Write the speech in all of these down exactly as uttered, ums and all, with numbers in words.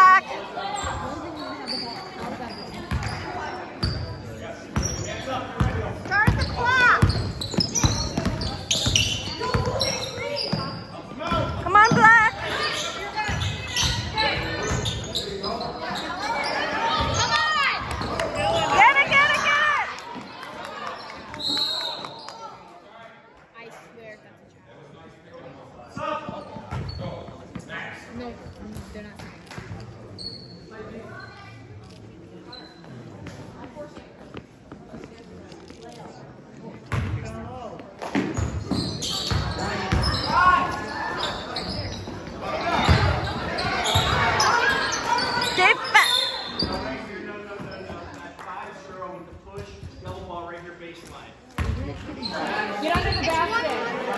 Black. Start the clock. Come on, Black. Come on. Get it, get it, get it. I swear that's a child. No, they're not. Get under the basket.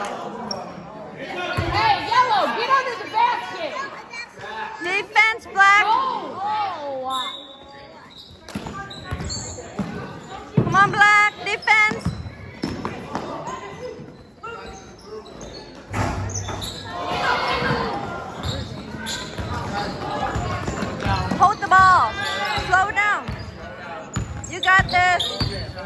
Hey, yellow, get under the basket. Defense, Black. Oh. Come on, Black. Defense. Hold the ball. Slow it down. You got this.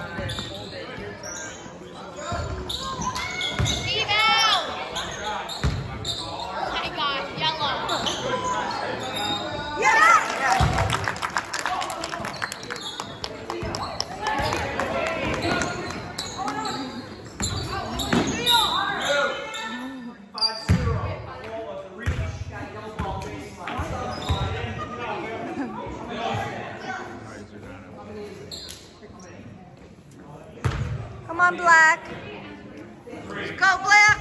Come on, Black. Let's go, Black.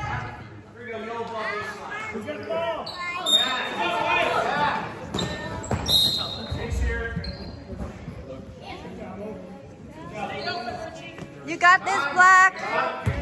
You got this, Black.